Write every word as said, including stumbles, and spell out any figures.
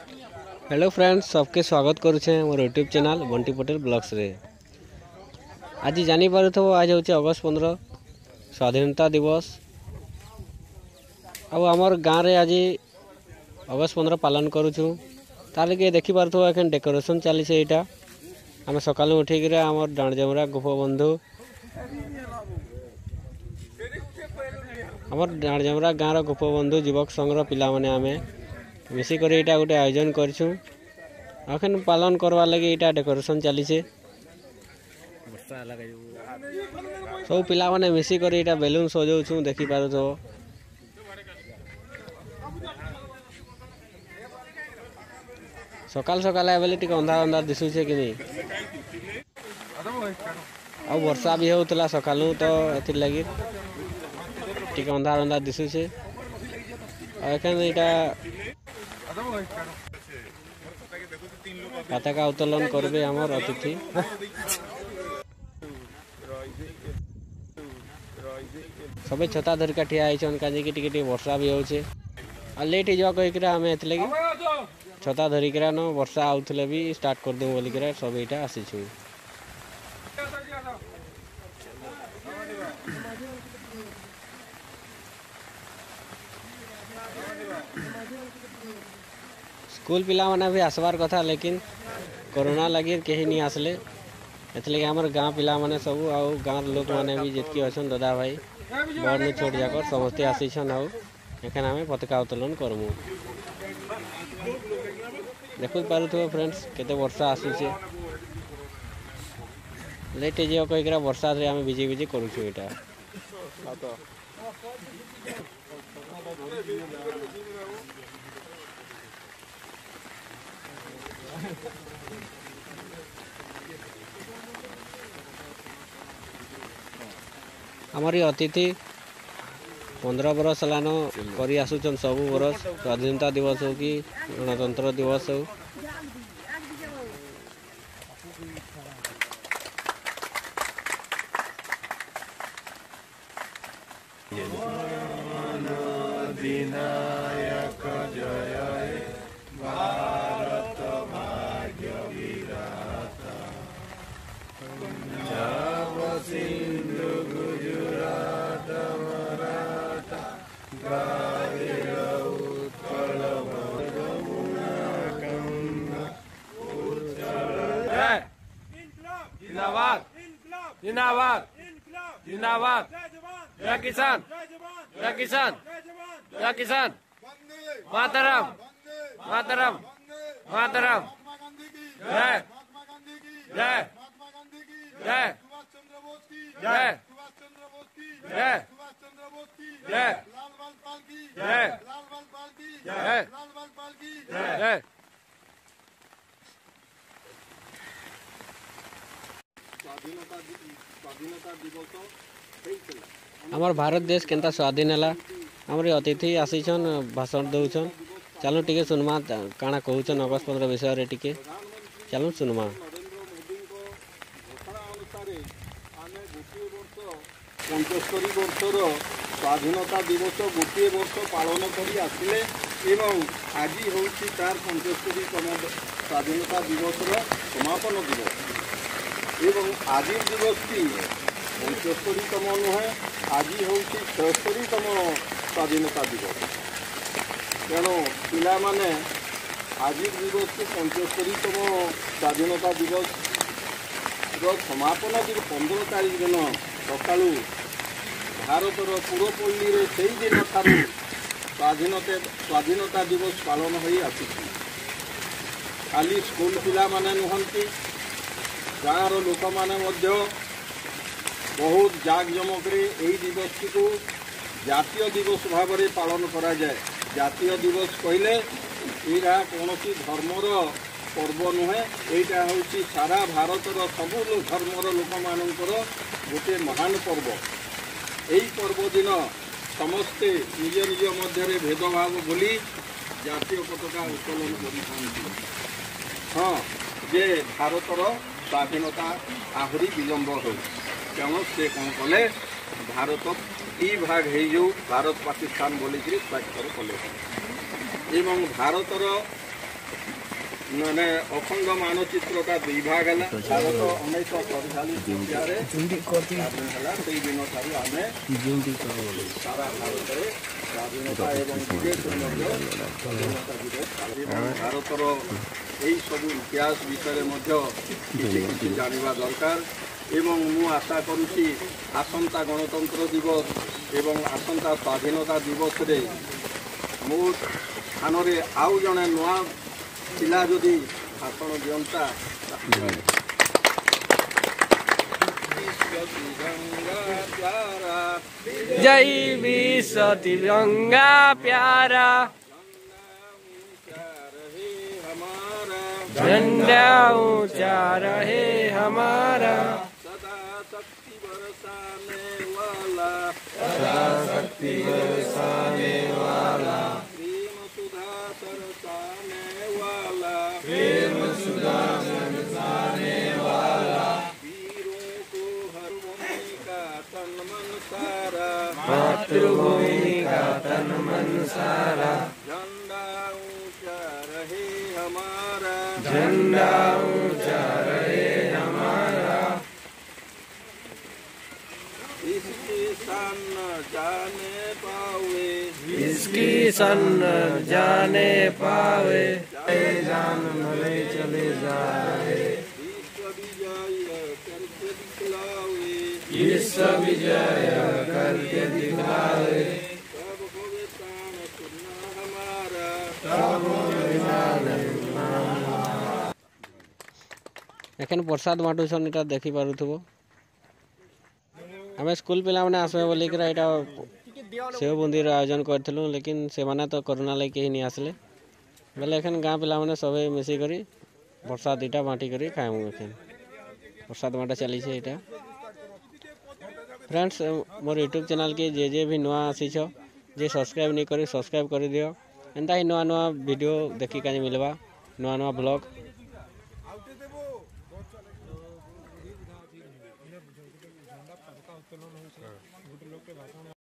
Hello friends, सबके स्वागत करुचे मोर YouTube channel Bunty Patel blogs रे। आज जानी पारुथबो आज होचे अगस्त पंद्रह स्वाधीनता दिवस। अब आमर गाँव रे आज अगस्त पंद्रह पालन करुछु। तार के देखि पारुथबो एखन डेकोरेशन चली से एटा आम सकाल उठिक आमर डाणजमरा गोपबंधु आमर डाणजमरा गाँव गोपबंधु युवक संघर पिला माने आमे मिसिक यहाँ गोटे आयोजन करछुं। अखन पालन करवा लगे यहाँ डेकोरेशन चली से सब पिला माने मिसिक यहाँ बेलून सजाऊँ देखी पार तो सकाल सकाल बेले टी अंधार अंधार दिशुचे कि नहीं आ वर्षा भी होता सकालू तो एथि लगी टी अंधार अंधार दिशुचे। एखन यहाँ पताका उत्तोलन करबे आमर अतिथि सबे छता धरिका ठिया होइछन काजे कि टिके टिके वर्षा भी होचे आ लेट हो जा कहिकरा हमें एथले कि छता धरिकरा न वर्षा आउथले भी स्टार्ट कर देउ बोलिकरा सब एटा आसीछु। स्कूल पिला माने भी आसबार कथा लेकिन कोरोना लगी कहीं नहीं आसले एथले हमर गाँव पिला माने सब आउ गाँव लोक माने भी जितकी अछन दादा भाई बड़ छोट जाकर समस्ते आसीछन आउ एखन आमे पताका उत्तोलन करमु। देखु पारुथबो फ्रेंड्स केते वर्षा आसुचे लेट जे कहिकरा वर्षा रे आमे बिजी बिजी करूछु एटा। हमारी अतिथि पंद्रह बरस हेलान करी आसुचन सब बरस स्वाधीनता दिवस हो कि गणतंत्र दिवस हो जिंदाबाद जिंदाबाद जिंदाबाद जय किसान जय किसान जय किसान मातरम मातरम मातरम जय जय जय जय जय जय जय जय जय हमार भारत देश केंता स्वाधीन है हमारे अतिथि आसीछन भाषण दौछन चलो टिके सुनमा काना कहूछन अगस्त पंद्रह विषय रे टिके चलो सुनमा। पंचस्तरी वर्षर स्वाधीनता दिवस गोटे वर्ष पालन करी आसिले एवं आज हूँ तार पंचस्तरीतम स्वाधीनता दिवसर समापन दिवस एवं आज दिवसटी पंचस्तरीतम नुहे आज हूँ छस्तरीतम स्वाधीनता दिवस तेणु पिला माने आज दिवस को पंचस्तरीतम स्वाधीनता दिवस समापन दिन पंद्रह तारीख दिन सका भारतर पूर्वपल्ली में से दिन ठारू स्वाधीनता स्वाधीनता दिवस पालन हो आसी खाली स्कूल पिला माने नुहंती गाँव लोक माने बहुत जाकजमक दिवस को जातीय दिवस भाव में पालन करा जाए। जातीय दिवस कहले यहाँ कौन धर्मर पर्व नुहे यहाँ हूँ सारा भारतर सबू धर्मर लोक मानकर गोटे महान पर्व। यही पर्व दिन समस्ते निज निज मध्य भेदभाव भूली जातीय पताका उत्तोलन कर हाँ जे भारतर स्वाधीनता आहरी विलंब हो तेणु से कौन कले भारत टी भाग हो भारत पाकिस्तान बोलिक स्वाक्षर कले एवं भारतर ମାନେ ଅଖଣ୍ଡ ମାନଚିତ୍ରଟା ଦୁଇ ଭାଗ ହେଲା। ଭାରତ ଉଣେଇଶହ ସତଚାଳିଶ ମସିହାରେ ସ୍ୱାଧୀନ ହେଲା। ସେଇ ଦିନ ଠାରୁ ଆମେ ସାରା ଭାରତରେ ସ୍ୱାଧୀନତା ଏବଂ ବିଦେଶରେ ମଧ୍ୟ ସ୍ୱାଧୀନତା ଦିବସ ପାଳିବା। ଭାରତର ଏହି ସବୁ ଇତିହାସ ବିଷୟରେ ମଧ୍ୟ କିଛି କିଛି ଜାଣିବା ଦରକାର ଏବଂ ମୁଁ ଆଶା କରୁଛି ଆସନ୍ତା ଗଣତନ୍ତ୍ର ଦିବସ ଏବଂ ଆସନ୍ତା ସ୍ୱାଧୀନତା ଦିବସରେ ମୋ ସ୍ଥାନରେ ଆଉ ଜଣେ ନୂଆ ପିଲା ଯଦି ଭାଷଣ ଦିଅନ୍ତା। जय विश्व तिरंगा प्यारा, झंडा ऊंचा रहे हमारा, सदा शक्ति बरसाने वाला, सदा शक्ति बरसाने वाला, प्रेम सुधा सरसाने वाला, प्रेम सुधा बरसाने वाला, वीरों को हर भूमि का तन मन सारा, मातृभूमि का तन मन सारा, झंडा ऊंचा रहे हमारा, झंडा ऊंचा रहे हमारा, इसकी शान न जाने पावे, इसकी सन जाने पावे, जान भले चले जाए, विश्व विजय करके दिखलावे, विश्व विजय करके दिखाए, सब होवे प्राण सुनना हमारा, एखन प्रसाद बांटुछन इटा देखि पारुथबो। आमे स्कूल पिला माने आसबे बोलिकर इटा सेव बुंदीर आयोजन करथिलु, लेकिन से माने तो कोरोना लगे केही नहीं आसले बेले एखन गाँ पिला माने सबे मिसी करी प्रसाद इटा बांटी करी खाएमु। एखन प्रसाद बांटा चली छे इटा। फ्रेंड्स मोर यूट्यूब चैनल के जे जे भी नुआ आसीछ जे सब्सक्राइब नहीं करी सब्सक्राइब कर दियो। एंता ही नुआ नुआ वीडियो देखि काजे मिलबा, नुआ नुआ ब्लॉग।